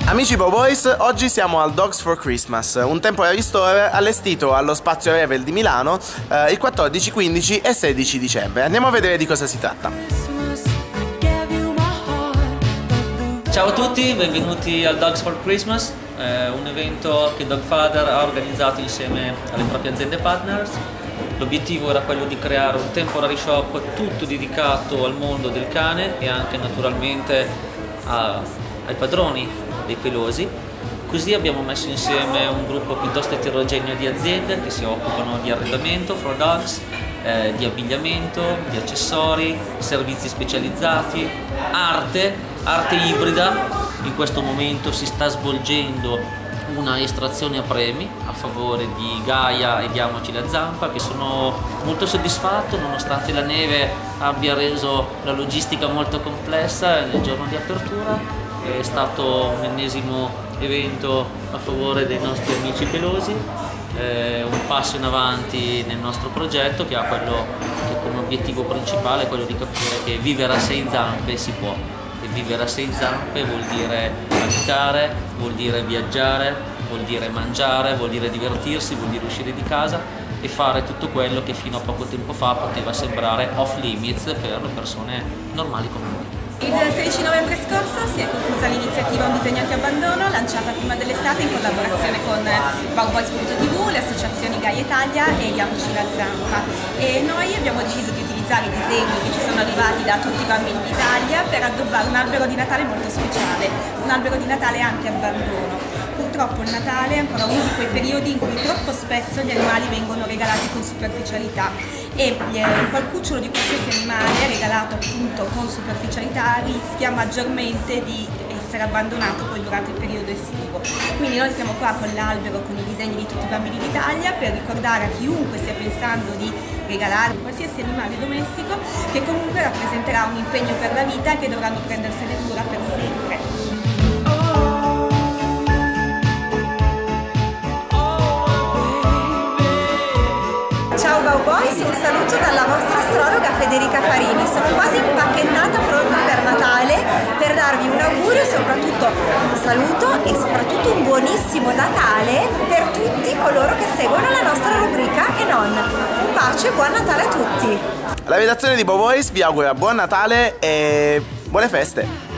Amici Bow Boys, oggi siamo al Dogs for Christmas, un temporary store allestito allo Spazio Revel di Milano il 14, 15 e 16 dicembre. Andiamo a vedere di cosa si tratta. Ciao a tutti, benvenuti al Dogs for Christmas, un evento che Dogfather ha organizzato insieme alle proprie aziende partners. L'obiettivo era quello di creare un temporary shop tutto dedicato al mondo del cane e anche naturalmente ai padroni dei pelosi. Così abbiamo messo insieme un gruppo piuttosto eterogeneo di aziende che si occupano di arredamento for dogs, di abbigliamento, di accessori, servizi specializzati, arte ibrida. In questo momento si sta svolgendo una estrazione a premi a favore di Gaia e Diamoci la Zampa, che sono molto soddisfatto nonostante la neve abbia reso la logistica molto complessa nel giorno di apertura. È stato un ennesimo evento a favore dei nostri amici pelosi, un passo in avanti nel nostro progetto che ha quello che come obiettivo principale è quello di capire che vivere a 6 zampe si può. E vivere a 6 zampe vuol dire abitare, vuol dire viaggiare, vuol dire mangiare, vuol dire divertirsi, vuol dire uscire di casa e fare tutto quello che fino a poco tempo fa poteva sembrare off limits per persone normali come noi. Il 16 novembre scorso si è conclusa l'iniziativa Un disegno anti-abbandono, lanciata prima dell'estate in collaborazione con bowboys.tv, le associazioni Gaia Italia e Diamoci la Zampa. E noi abbiamo deciso di utilizzare i disegni che ci sono arrivati da tutti i bambini d'Italia per addobbare un albero di Natale molto speciale, un albero di Natale anti-abbandono. Purtroppo il Natale è ancora uno di quei periodi in cui troppo spesso gli animali vengono regalati con superficialità e quel cucciolo di qualsiasi animale regalato appunto con superficialità rischia maggiormente di essere abbandonato poi durante il periodo estivo. Quindi noi siamo qua con l'albero, con i disegni di tutti i bambini d'Italia per ricordare a chiunque stia pensando di regalare qualsiasi animale domestico che comunque rappresenterà un impegno per la vita e che dovranno prendersene cura per sempre. Ciao Bow Boys, un saluto dalla vostra astrologa Federica Farini. Sono quasi impacchettata pronta per Natale per darvi un augurio e soprattutto un saluto e soprattutto un buonissimo Natale per tutti coloro che seguono la nostra rubrica e non. Un bacio e buon Natale a tutti! La redazione di Bow Boys vi augura buon Natale e buone feste!